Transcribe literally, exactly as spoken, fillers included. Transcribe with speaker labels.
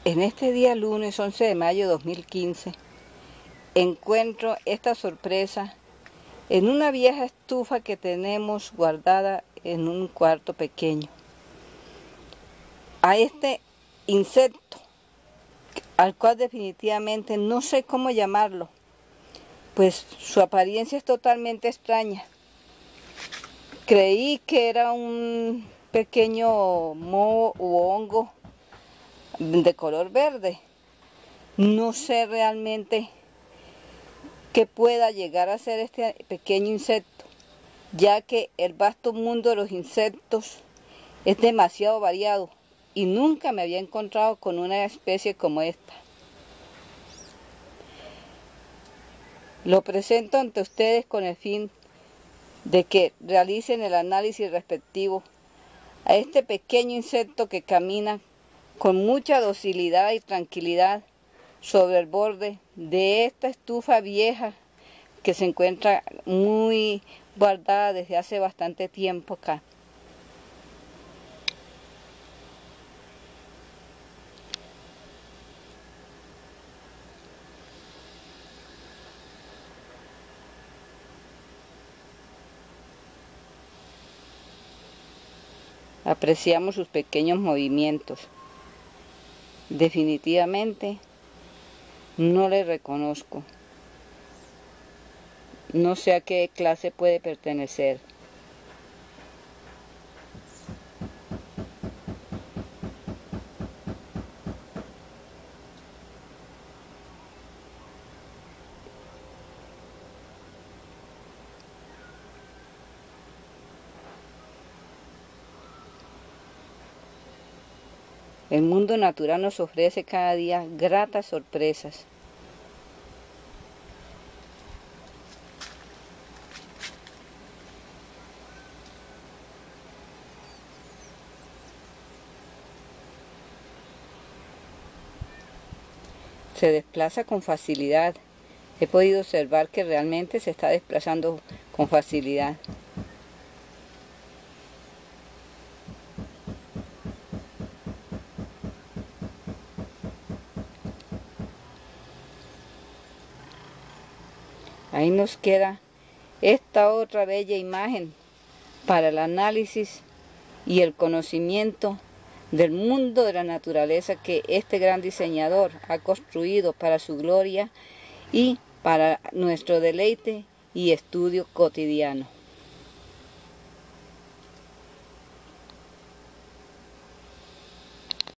Speaker 1: En este día lunes once de mayo de dos mil quince encuentro esta sorpresa en una vieja estufa que tenemos guardada en un cuarto pequeño. A este insecto, al cual definitivamente no sé cómo llamarlo, pues su apariencia es totalmente extraña. Creí que era un pequeño moho u hongo de color verde. No sé realmente qué pueda llegar a ser este pequeño insecto, ya que el vasto mundo de los insectos es demasiado variado y nunca me había encontrado con una especie como esta. Lo presento ante ustedes con el fin de que realicen el análisis respectivo a este pequeño insecto que camina con mucha docilidad y tranquilidad sobre el borde de esta estufa vieja que se encuentra muy guardada desde hace bastante tiempo acá. Apreciamos sus pequeños movimientos. Definitivamente no le reconozco. No sé a qué clase puede pertenecer. El mundo natural nos ofrece cada día gratas sorpresas. Se desplaza con facilidad. He podido observar que realmente se está desplazando con facilidad. Ahí nos queda esta otra bella imagen para el análisis y el conocimiento del mundo de la naturaleza que este gran diseñador ha construido para su gloria y para nuestro deleite y estudio cotidiano.